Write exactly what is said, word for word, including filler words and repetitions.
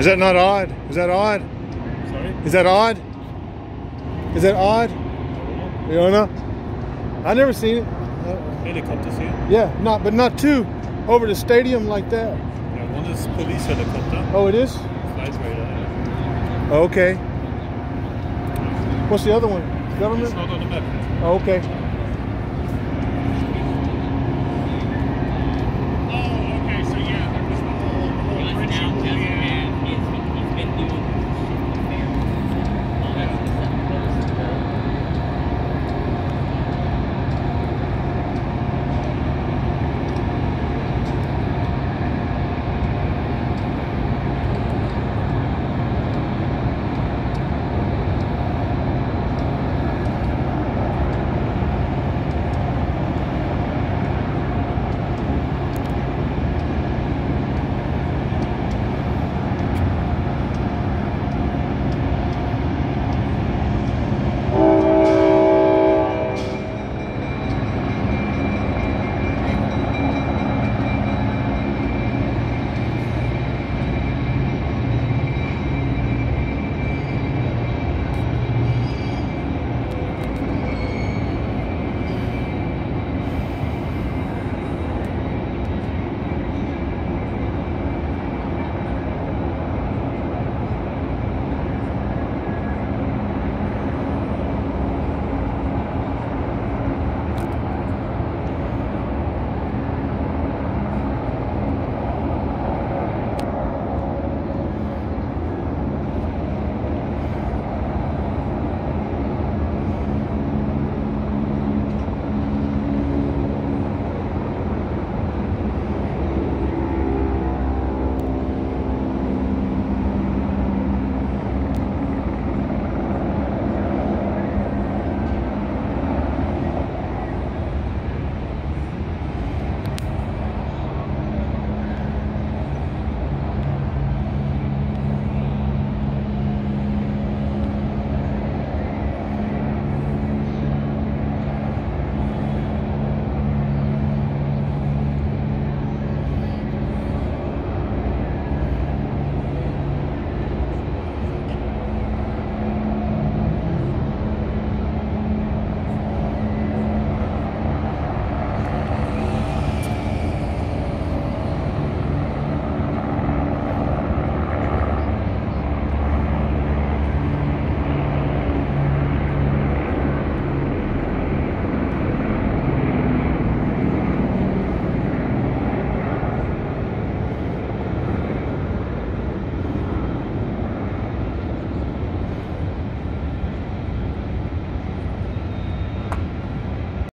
Is that not odd? Is that odd? Sorry? Is that odd? Is that odd? You don't know? I never seen it. Uh, Helicopters here? yeah, not but not two over the stadium like that. Yeah, one is police helicopter. Oh, it is? Flight radar. Okay. What's the other one? Government? It's not on the map. Oh, okay.